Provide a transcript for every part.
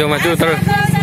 maju terus.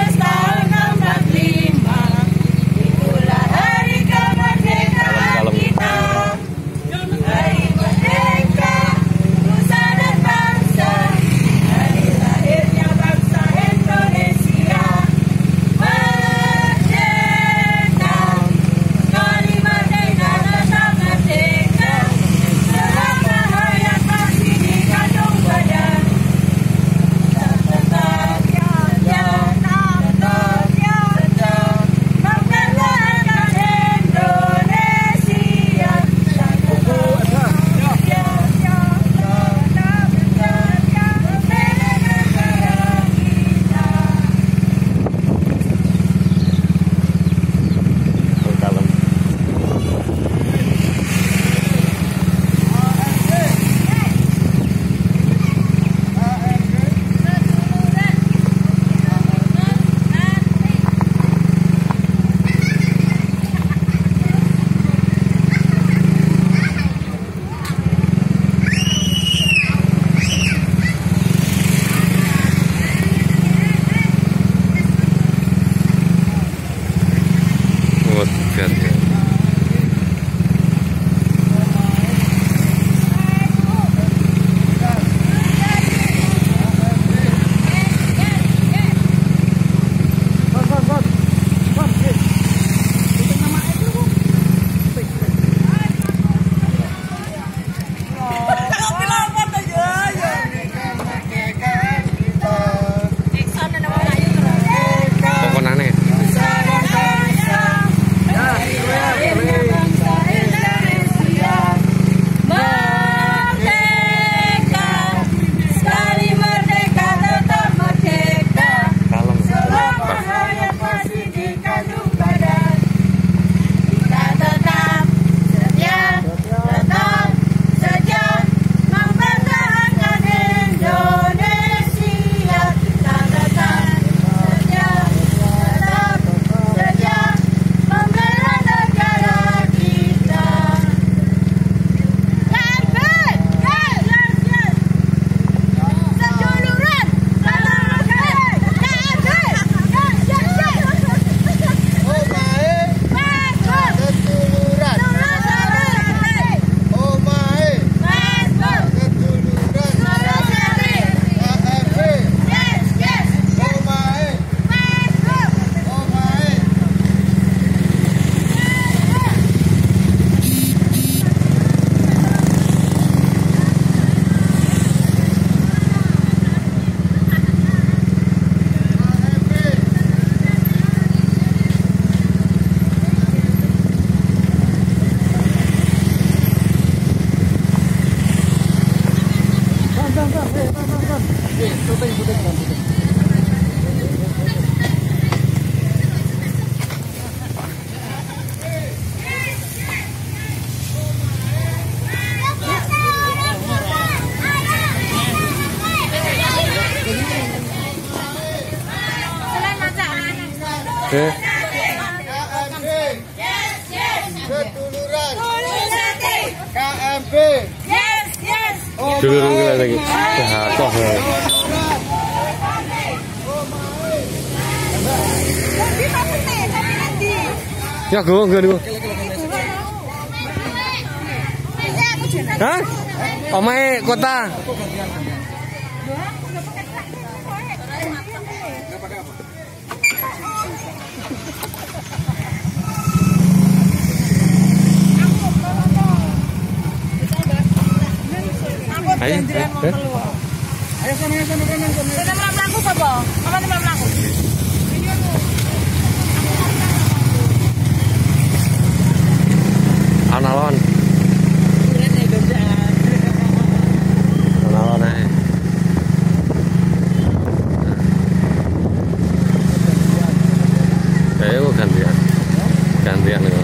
KMP. Yes, yes. Dulu lagi. Jatuh. Ya, go. Hah? Omae kota. Ayo, Analon. Analon aja. Ayo gantian itu.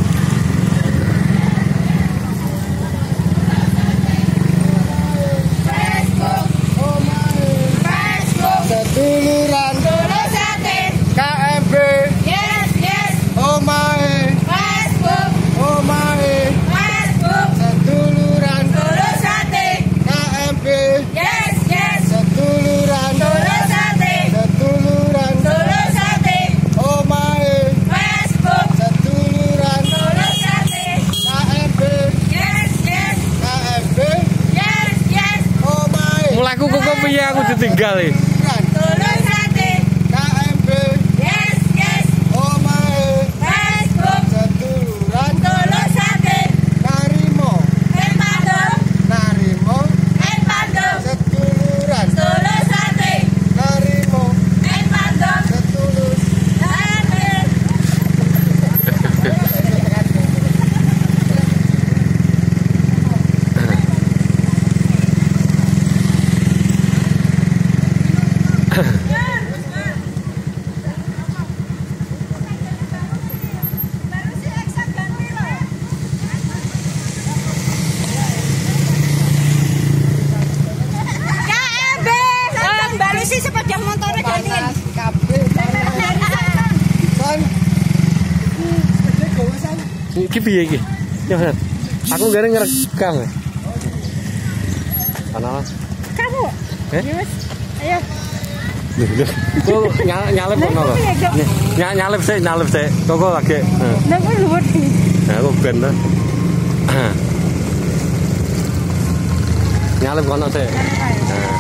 Seduluran KMP. Yes, yes. Omae. Facebook. Omae. ditinggal iki. Tulus ati. KMB. Yes, yes. Omahe. Facebook. Seduluran. Tulus ati. Narimo. Empandung. Narimo. Empandung. Seduluran. Tulus ati. Narimo. Empandung. Sedulus. Ati. Sepeda motornya gantiin. Iki piye iki? Ya, aku gak ngerekam. Ana. Kamu? Yes. Ayo. Kok nyalip ngono lho. Nyalip sik. Kok lagi. Lah kok luwet iki. Nah, aku ben to. Nyalip kono sik. Nah.